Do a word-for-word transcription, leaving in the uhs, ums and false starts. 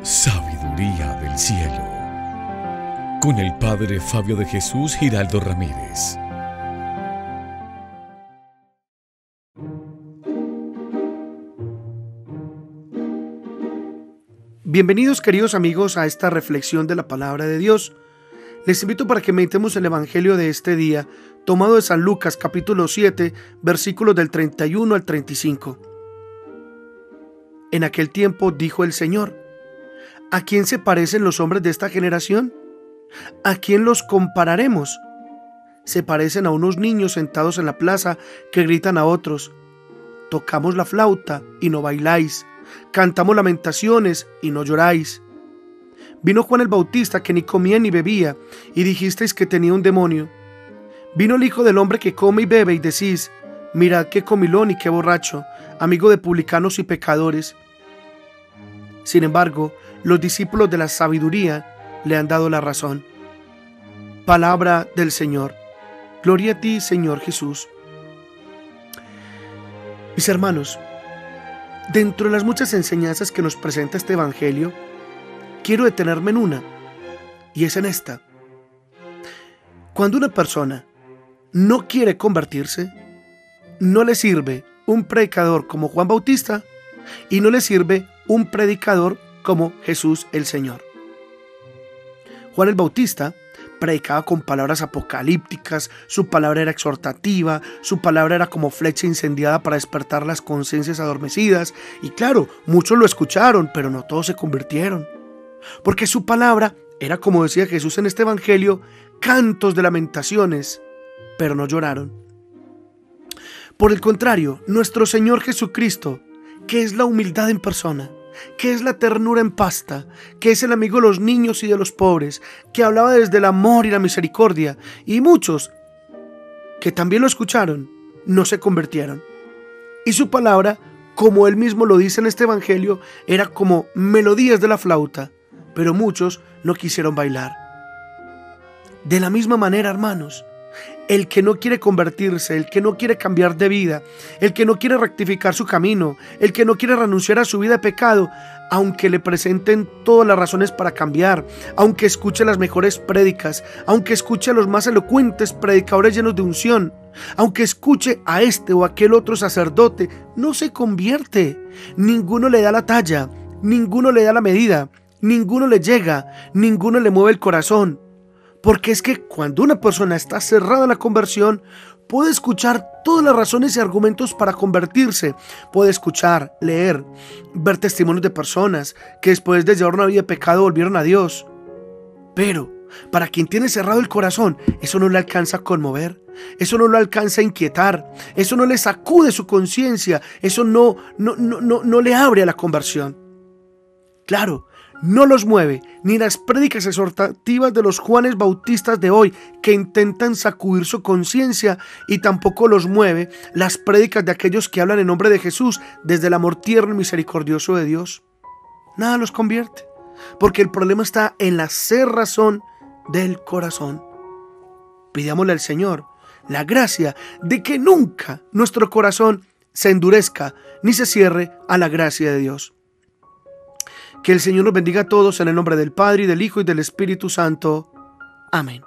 Sabiduría del cielo, con el Padre Fabio de Jesús Giraldo Ramírez. Bienvenidos, queridos amigos, a esta reflexión de la palabra de Dios. Les invito para que meditemos el evangelio de este día, tomado de San Lucas, capítulo siete, versículos del treinta y uno al treinta y cinco. En aquel tiempo dijo el Señor: ¿a quién se parecen los hombres de esta generación? ¿A quién los compararemos? Se parecen a unos niños sentados en la plaza que gritan a otros: tocamos la flauta y no bailáis, cantamos lamentaciones y no lloráis. Vino Juan el Bautista, que ni comía ni bebía, y dijisteis que tenía un demonio. Vino el Hijo del Hombre, que come y bebe, y decís: mirad qué comilón y qué borracho, amigo de publicanos y pecadores. Sin embargo, los discípulos de la sabiduría le han dado la razón. Palabra del Señor. Gloria a ti, Señor Jesús. Mis hermanos, dentro de las muchas enseñanzas que nos presenta este evangelio, quiero detenerme en una, y es en esta. Cuando una persona no quiere convertirse, no le sirve un predicador como Juan Bautista y no le sirve un predicador como Jesús el Señor. Juan el Bautista predicaba con palabras apocalípticas, su palabra era exhortativa, su palabra era como flecha incendiada para despertar las conciencias adormecidas, y claro, muchos lo escucharon, pero no todos se convirtieron, porque su palabra era, como decía Jesús en este evangelio, cantos de lamentaciones, pero no lloraron. Por el contrario, nuestro Señor Jesucristo, que es la humildad en persona, que es la ternura en pasta, que es el amigo de los niños y de los pobres, que hablaba desde el amor y la misericordia, y muchos que también lo escucharon, no se convirtieron. Y su palabra, como él mismo lo dice en este evangelio, era como melodías de la flauta, pero muchos no quisieron bailar. De la misma manera, hermanos, el que no quiere convertirse, el que no quiere cambiar de vida, el que no quiere rectificar su camino, el que no quiere renunciar a su vida de pecado, aunque le presenten todas las razones para cambiar, aunque escuche las mejores prédicas, aunque escuche a los más elocuentes predicadores llenos de unción, aunque escuche a este o aquel otro sacerdote, no se convierte. Ninguno le da la talla, ninguno le da la medida, ninguno le llega, ninguno le mueve el corazón. Porque es que cuando una persona está cerrada a la conversión, puede escuchar todas las razones y argumentos para convertirse. Puede escuchar, leer, ver testimonios de personas que después de llevar una vida de pecado volvieron a Dios. Pero para quien tiene cerrado el corazón, eso no le alcanza a conmover, eso no lo alcanza a inquietar, eso no le sacude su conciencia, eso no, no, no, no, no le abre a la conversión. Claro, no los mueve ni las prédicas exhortativas de los Juanes Bautistas de hoy que intentan sacudir su conciencia, y tampoco los mueve las prédicas de aquellos que hablan en nombre de Jesús desde el amor tierno y misericordioso de Dios. Nada los convierte, porque el problema está en la cerrazón del corazón. Pidámosle al Señor la gracia de que nunca nuestro corazón se endurezca ni se cierre a la gracia de Dios. Que el Señor nos bendiga a todos en el nombre del Padre, y del Hijo, y del Espíritu Santo. Amén.